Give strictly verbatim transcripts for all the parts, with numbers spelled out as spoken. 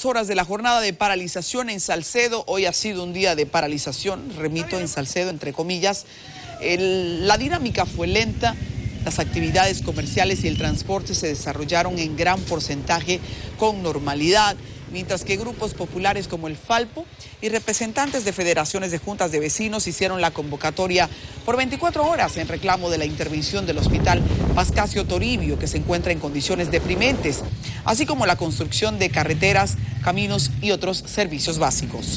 Horas de la jornada de paralización en Salcedo. Hoy ha sido un día de paralización, remito en Salcedo, entre comillas. El, la dinámica fue lenta, las actividades comerciales y el transporte se desarrollaron en gran porcentaje con normalidad, mientras que grupos populares como el Falpo y representantes de federaciones de juntas de vecinos hicieron la convocatoria por veinticuatro horas en reclamo de la intervención del Hospital Pascasio Toribio, que se encuentra en condiciones deprimentes, así como la construcción de carreteras, caminos y otros servicios básicos.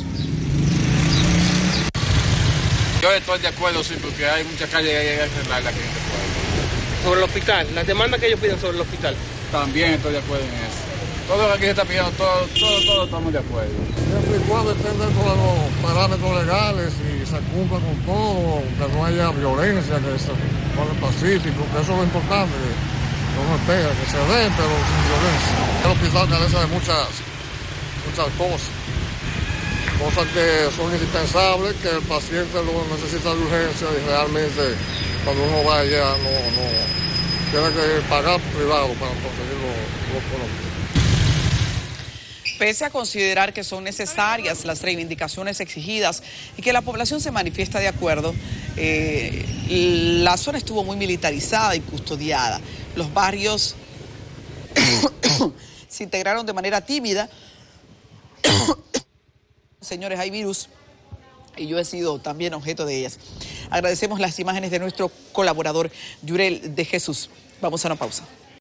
Yo estoy de acuerdo, sí, porque hay muchas calles que hay que arreglar la que se puede. Sobre el hospital, las demandas que ellos piden sobre el hospital. También estoy de acuerdo en eso. Todo lo que aquí se está pidiendo, todo, todo, todo estamos de acuerdo. Siempre y cuando estén dentro de los parámetros legales y se cumpla con todo, que no haya violencia, que se pone pacífico, que eso es lo importante, que uno espera, que se den, pero sin violencia. El hospital carece de muchas, muchas cosas, cosas que son indispensables, que el paciente lo necesita de urgencia y realmente cuando uno vaya no, no tiene que pagar privado para conseguir los lo económicos. Pese a considerar que son necesarias las reivindicaciones exigidas y que la población se manifiesta de acuerdo, eh, la zona estuvo muy militarizada y custodiada. Los barrios se integraron de manera tímida. Señores, hay virus y yo he sido también objeto de ellas. Agradecemos las imágenes de nuestro colaborador Yurel de Jesús. Vamos a una pausa.